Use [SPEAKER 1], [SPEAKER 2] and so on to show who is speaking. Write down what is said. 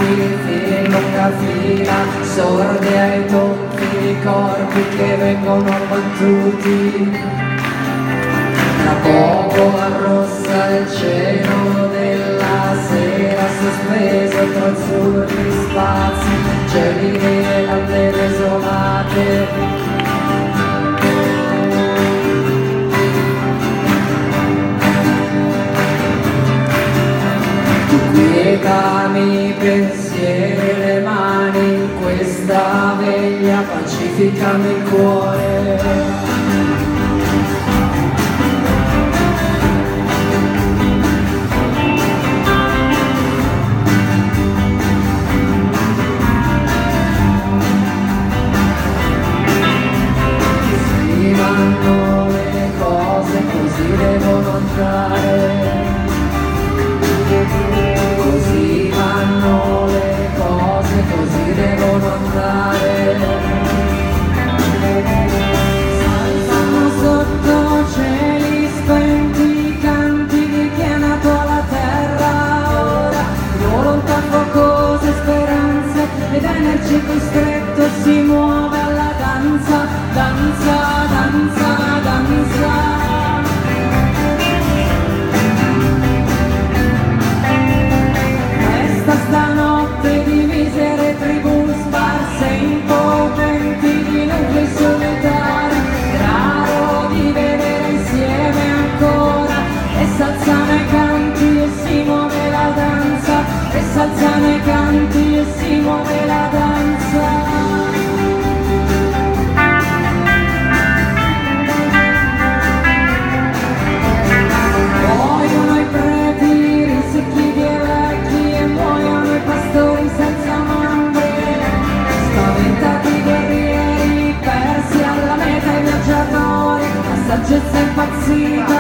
[SPEAKER 1] in lunga fila, sordi ai tocchi di corpi che vengono battuti. Tra poco arrossa il cielo della sera, sospeso tra azzurri spazi, cieli e lande desolate. Quietami i pensieri e le mani in questa veglia, pacificami il cuore. Si vanno le cose, così devono andare. Così vanno le cose, così devono andare. Saltano sotto cieli spenti i canti di chi è nato alla terra ora. Volontà focose, speranze ed energie costretto si muove alla danza, danza, danza, danza. Stanotte di misere tribù sparse in potenti di nuclei solitari, raro di vedere insieme ancora, e s'alzano i canti e si muove la danza, e s'alzano i canti e si muove la danza. Pastori senza nombre, spaventati guerrieri, persi alla meta i viaggiatori, la saggezza impazzita